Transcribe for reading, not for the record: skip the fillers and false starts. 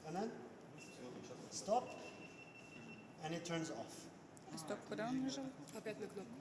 and then stop, and it turns off. Стоп, куда он нажал? Опять на кнопку.